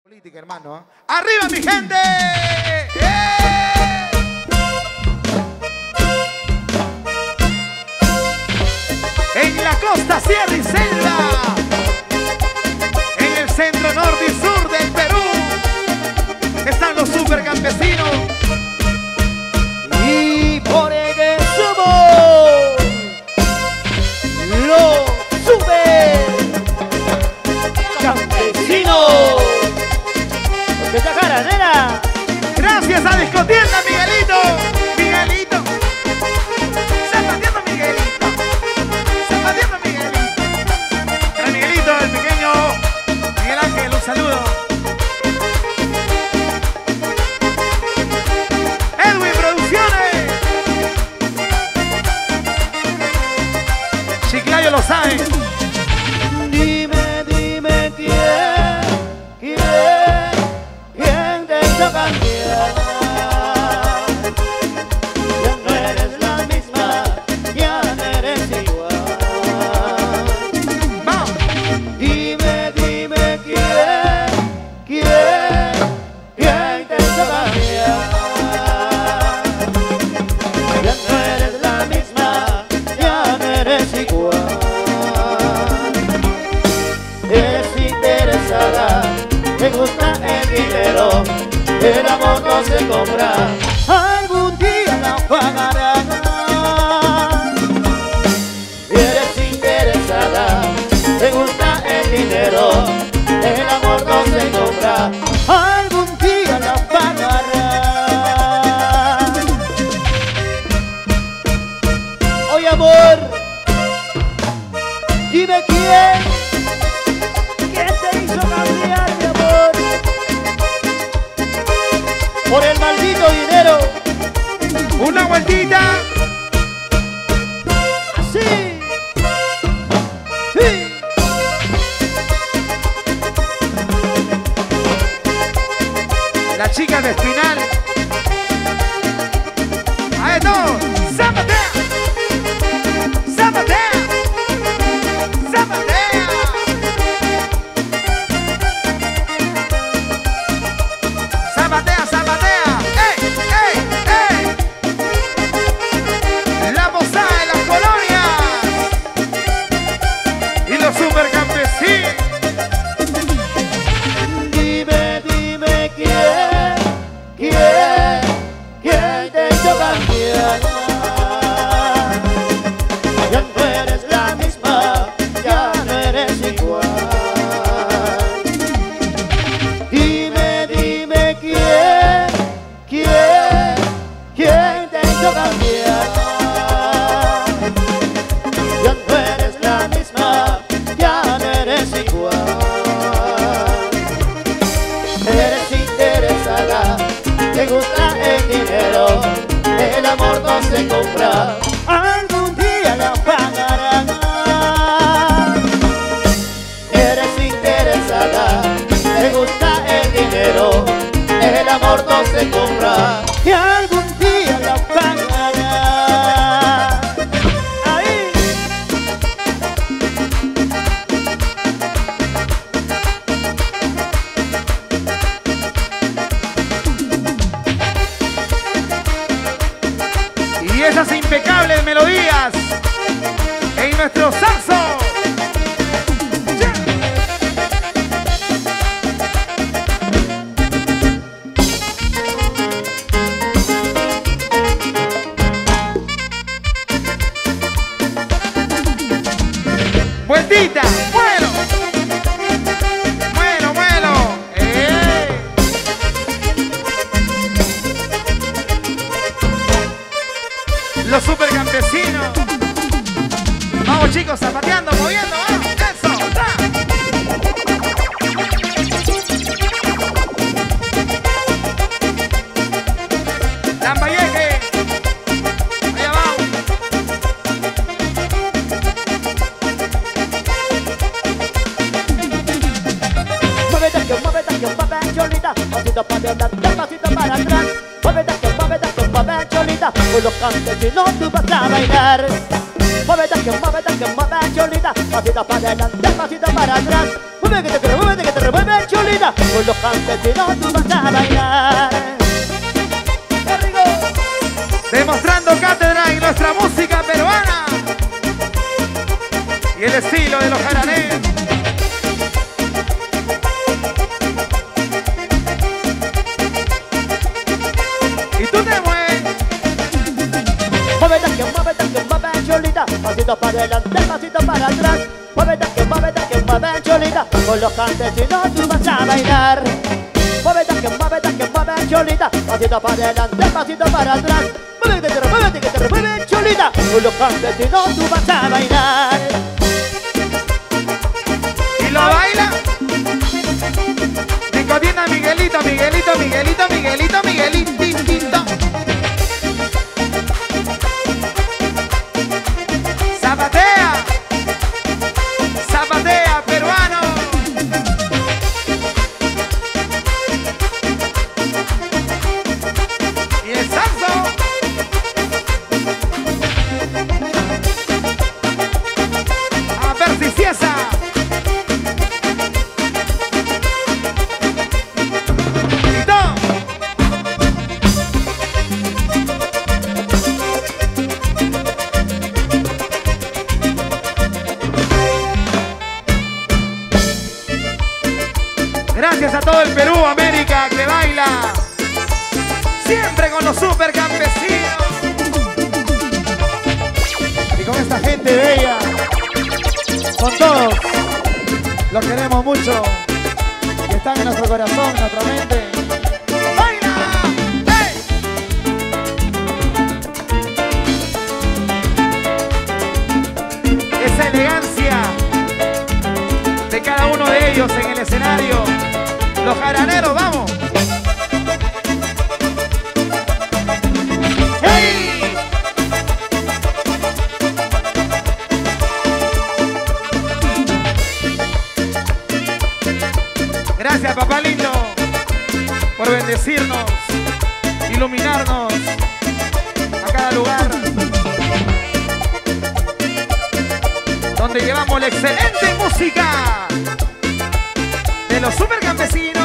Política, hermano. ¡Arriba, mi gente! En la costa, sierra y selva, en el centro, norte y sur del Perú, están los supercampesinos. Y por que somos los supercampesinos. ¡Esta cara, nena! Gracias a Discotienda, Miguelito. Miguelito. Zapateando, Miguelito. Zapateando, Miguelito. Para Miguelito, el pequeño Miguel Ángel, un saludo. Edwin Producciones. Chiclayo lo sabe. Dime, dime quién te hizo cambiar. Ya no eres la misma, ya no eres igual. Vamos. Dime, dime quién te hizo cambiar. Ya no eres la misma, ya no eres igual. Eres interesada, te gusta el dinero, el amor no se compra, algún día la pagarás. Eres interesada, te gusta el dinero, el amor no se compra, algún día la pagarás. Oye, amor, dime quién te hizo cambiar, mi amor, por el maldito dinero. Una vueltita. Así. Sí. La chica de Espinal. A esto. ¡Zapatea! ¡Zapatea! ¡Zapatea! ¡Zapatea, zapatea! ¡Ey, ey, ey! La posada de las colonias. Y los supercampesinos. Dime, dime quién te hizo cambiar. Ya no eres la misma, ya no eres igual. Dime, dime quién te hizo cambiar. Ya no eres la misma, ya no eres igual. Eres interesada, te gusta el dinero, el amor no se compra, algún día la pagarán. Eres interesada, te gusta el dinero, el amor no se compra, y algún día la pagarán. Ahí. Y esas impecables melodías en nuestro saxo. Vueltita, bueno. Bueno, bueno. Los supercampesinos. Vamos, chicos, zapateando, moviendo, vamos. Eso, ¡tra! Lambayeque. Allá vamos. Mueve cholita, pasito para adelante, pasito para atrás. Mueve cholita, con los campesinos tú vas a bailar. Mueve cholita, pasito para adelante, pasito para atrás. Mueve que te remueve cholita, con con los campesinos tú vas a bailar. ¡Qué rico! Demostrando cátedra en nuestra música peruana y el estilo de los jaraneros. Y tú te mueves. Muévete, mueve, cholita. Pasito para adelante, pasito para atrás. Muévete, mueve, cholita. Con los campesinos tú vas a bailar. Muévete, mueve, cholita. Pasito para adelante, pasito para atrás. Muévete, cholita. Con los campesinos tú vas a bailar. Y lo baila. Nicotina, Miguelito, Miguelito, Miguelito, Miguelito, Miguelito. Zapatea, zapatea, peruano. Y el salso. A ver si fiesta. Gracias a todo el Perú, América, que baila siempre con los super campesinos. Y con esta gente bella, con todos, los queremos mucho, que están en nuestro corazón, en nuestra mente. ¡Baila! ¡Hey! Esa elegancia de cada uno de ellos en el escenario. Los jaraneros, vamos. ¡Hey! Gracias, papá lindo, por bendecirnos, iluminarnos a cada lugar donde llevamos la excelente música de los super campesinos.